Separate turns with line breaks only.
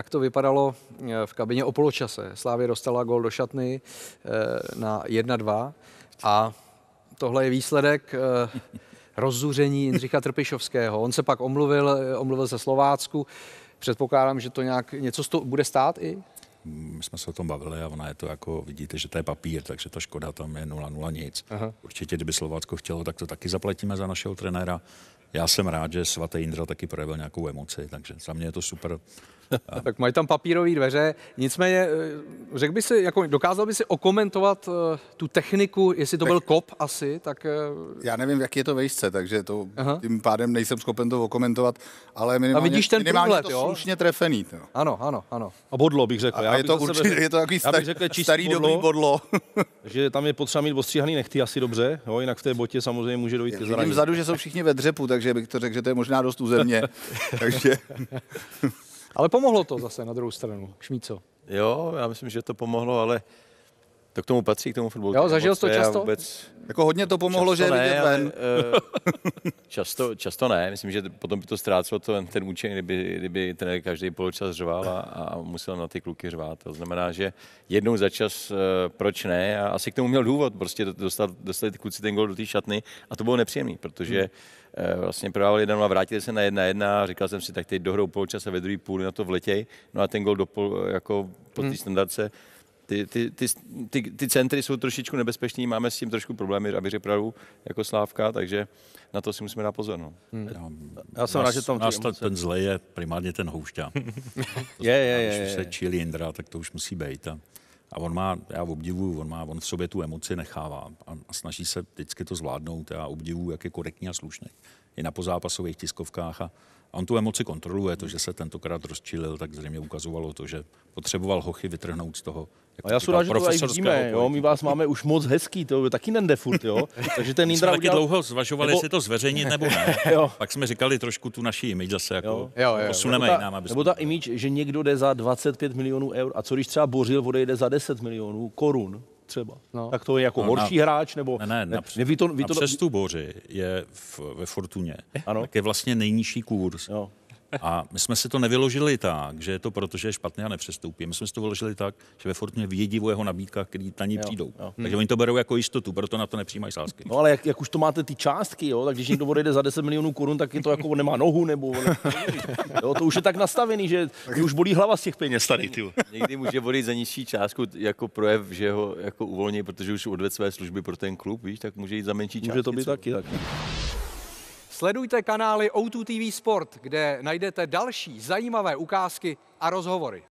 tak to vypadalo v kabině o poločase. Slavia dostala gól do šatny na 1-2 a tohle je výsledek rozzuření Jindřicha Trpišovského. On se pak omluvil se Slovácku. Předpokládám, že to nějak něco bude stát i?
My jsme se o tom bavili a ona je to jako, vidíte, že to je papír, takže ta škoda tam je 0-0 nic. Aha. Určitě, kdyby Slovácko chtělo, tak to taky zaplatíme za našeho trenéra. Já jsem rád, že svatý Jindra taky projevil nějakou emoci, takže za mě je to super.
Tak mají tam papírové dveře, nicméně řekl by si, jako dokázal by si okomentovat tu techniku, jestli to byl kop asi, tak...
Já nevím, jak je to vejšce, takže to tím pádem nejsem schopen to okomentovat, ale minimálně,
a vidíš ten průhled,
to slušně trefený. To.
Ano.
A bodlo bych řekl.
A je to určitě, je to takový starý dobrý bodlo.
Takže tam je potřeba mít ostříhaný nechty asi dobře, jo, jinak v té botě samozřejmě může dojít ke zranění.
Vidím vzadu, že jsou všichni ve dřepu, takže bych to řekl, že to je možná dost u země. Takže...
Ale pomohlo to zase na druhou stranu. Šmíco.
Jo, já myslím, že to pomohlo, ale to k tomu patří, k tomu fotbalu.
Jo, zažil jsi to často?
Jako hodně to pomohlo, že je vidět ven.
Často ne, myslím, že potom by to ztrácelo ten účinek, kdyby ten každý poločas řval a musel na ty kluky řvát. To znamená, že jednou za čas proč ne a asi k tomu měl důvod, prostě dostali ty kluci ten gól do té šatny a to bylo nepříjemný, protože vlastně prodávali 1-0 a vrátili se na 1-1 a říkal jsem si, tak teď dohrou poločas a ve druhý půl na to vletěj, no a ten gól jako po té standardce. Ty centry jsou trošičku nebezpečný, máme s tím trošku problémy, aby řekl pravdu, jako Slávka, takže na to si musíme dát pozor. No.
Já jsem rád, že tam
ten zlej je primárně ten Houšťa. Když se čili Jindra, tak to už musí být. A on má, já obdivuju, on v sobě tu emoci nechává a snaží se vždycky to zvládnout. Já obdivuju, jak je korektní a slušný. I na pozápasových tiskovkách a on tu emoci kontroluje. To, že se tentokrát rozčilil, tak zřejmě ukazovalo to, že potřeboval hochy vytrhnout z toho.
A já jsem rád, že to tady vidíme, jo? My vás máme už moc hezký, to taky nende furt, jo? Takže ten Jindra
taky dlouho zvažovali, jestli to zveřejnit nebo ne. Pak jsme říkali trošku tu naši image zase jako posuneme jinam.
Nebo ta image, že někdo jde za 25 milionů eur a co když třeba Bořil odejde za 10 milionů korun třeba. No. Tak to je jako horší hráč, nebo...
Ne, přes tu Boři je ve Fortuně, tak je vlastně nejnižší kurz. Jo. A my jsme si to nevyložili tak, že je to proto, že je špatný a nepřestoupí. My jsme si to vyložili tak, že ve Fortuně vědí o jeho nabídkách, který na ní přijdou. Takže oni to berou jako jistotu, proto na to nepřijímají sázky.
No ale jak už to máte ty částky, jo, tak když někdo odejde za 10 milionů korun, tak je to jako nemá nohu, nebo jo, to už je tak nastavený, že už bolí hlava z těch peněz tady.
Někdy může volit za nižší částku jako projev, že ho jako uvolní, protože už odvedl své služby pro ten klub, víš, tak může jít za menší částku.
Může to být taky.
Sledujte kanály O2 TV Sport, kde najdete další zajímavé ukázky a rozhovory.